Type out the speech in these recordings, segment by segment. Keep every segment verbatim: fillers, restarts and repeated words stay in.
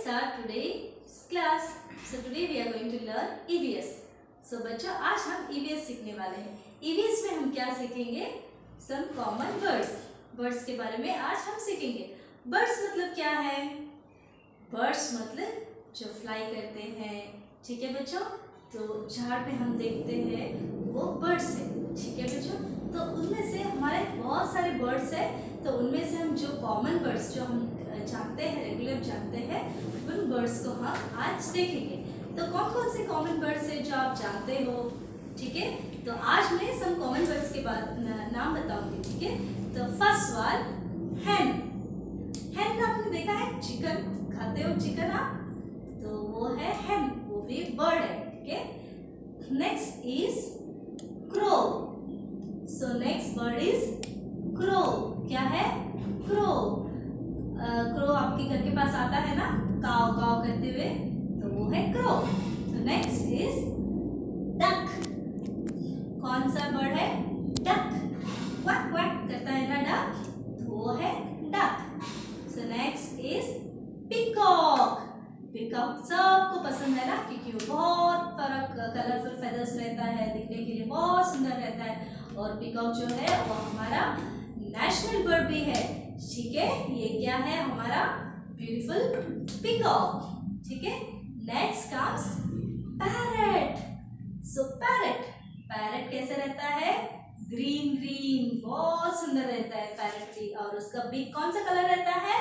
start today's class. So today we are going to learn E V S. So बच्चों आज हम E V S सीखने वाले हैं. E V S में हम क्या सीखेंगे? Some common words. Birds के बारे में आज हम सीखेंगे. Birds मतलब क्या है? Birds मतलब जो fly करते हैं. ठीक है बच्चों? तो झाड़ पे हम देखते हैं वो birds है. ठीक है बच्चों? तो उनमें से हमारे बहुत सारे birds है. तो उनमें से हम जो common birds जो हम जानते हैं, रेगुलर जानते हैं, उन बर्ड्स को हम आज देखेंगे. तो कौन कौन से कॉमन बर्ड्स हैं जो आप जानते हो? ठीक है, तो आज मैं सब कॉमन बर्ड्स के बाद नाम बताऊंगी. ठीक है, तो फर्स्ट वन हैन. हैन आपने देखा है, चिकन खाते हो चिकन आप, तो वो है हैन, वो भी बर्ड है. ठीक है, next is crow. So next bird is crow. क्या है? क्रो. क्रो uh, आपके घर के पास आता है ना, काव काव करते हुए, तो वो है क्रो. तो नेक्स्ट इज डक. कौन सा बर्ड है? डक. क्वैक क्वैक करता है ना डक, तो वो है duck. So next is peacock. Peacock सबको पसंद है ना, क्योंकि वो बहुत फरक कलरफुल फेदर्स रहता है, दिखने के लिए बहुत सुंदर रहता है. और पिकॉक जो है वो हमारा नेशनल बर्ड भी है. ठीक है, ये क्या है? हमारा ब्यूटीफुल पिकॉक. ठीक है, next comes parrot. So parrot. Parrot कैसे रहता है? ग्रीन ग्रीन, बहुत सुंदर रहता है पैरट भी. और उसका बीक कौन सा कलर रहता है?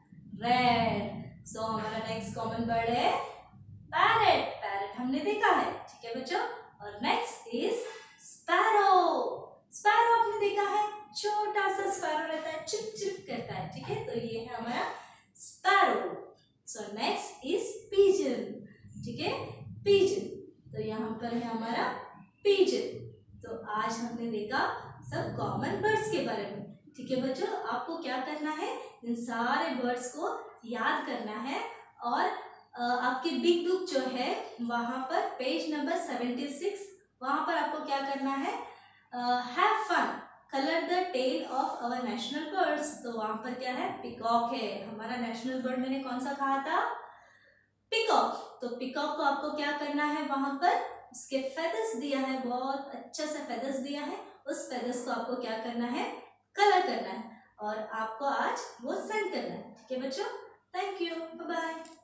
रेड. सो हमारा नेक्स्ट कॉमन बर्ड है पैरट. पैरट हमने देखा है. ठीक है बच्चों, और नेक्स्ट इज स्पैरो. स्पैरो आपने देखा है, छोटा सा स्पैरो रहता है, चिप चिप करता है. ठीक है, तो ये है हमारा sparrow. So next is pigeon. ठीक है, पिजन. तो यहाँ पर है हमारा पिजन. तो आज हमने देखा सब कॉमन बर्ड्स के बारे में. ठीक है बच्चों, आपको क्या करना है? इन सारे बर्ड्स को याद करना है. और आपकी बिग बुक जो है वहाँ पर पेज नंबर सेवेंटी सिक्स, वहाँ पर आपको क्या करना है? Have fun, colour the tail of our national birds. तो वहां पर क्या है? पिकॉक है. हमारा नेशनल बर्ड मैंने कौन सा कहा था? पिकॉक. तो पिकॉक को आपको क्या करना है? वहां पर उसके फेदर्स दिया है, बहुत अच्छा सा फेदर्स दिया है. उस फेदर्स को आपको क्या करना है? कलर करना है. और आपको आज वो सेंड करना है. ठीक है बच्चों, थैंक यू, बाय बाय.